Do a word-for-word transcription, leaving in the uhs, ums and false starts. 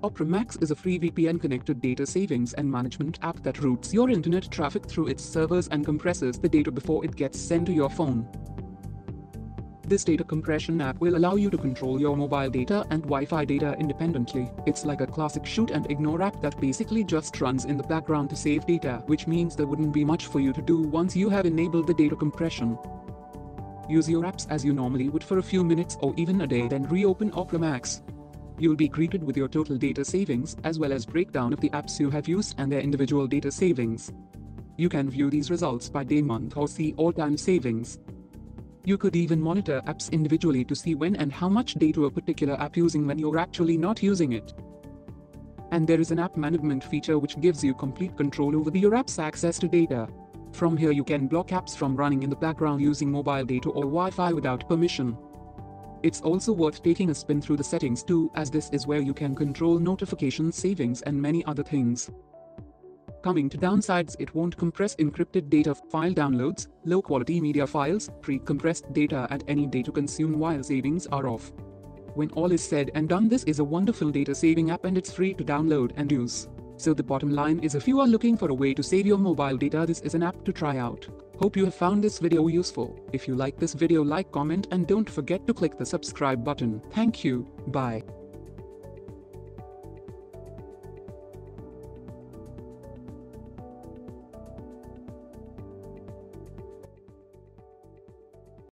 Opera Max is a free V P N-connected data savings and management app that routes your internet traffic through its servers and compresses the data before it gets sent to your phone. This data compression app will allow you to control your mobile data and Wi-Fi data independently. It's like a classic shoot-and-ignore app that basically just runs in the background to save data, which means there wouldn't be much for you to do once you have enabled the data compression. Use your apps as you normally would for a few minutes or even a day, then reopen Opera Max. You'll be greeted with your total data savings, as well as breakdown of the apps you have used and their individual data savings. You can view these results by day, month, or see all-time savings. You could even monitor apps individually to see when and how much data a particular app using when you're actually not using it. And there is an app management feature which gives you complete control over the, your app's access to data. From here you can block apps from running in the background using mobile data or Wi-Fi without permission. It's also worth taking a spin through the settings too, as this is where you can control notifications, savings, and many other things. Coming to downsides, it won't compress encrypted data, file downloads, low-quality media files, pre-compressed data, and any data consumed while savings are off. When all is said and done, this is a wonderful data saving app and it's free to download and use. So the bottom line is, if you are looking for a way to save your mobile data, this is an app to try out. Hope you have found this video useful. If you like this video, like, comment, and don't forget to click the subscribe button. Thank you. Bye.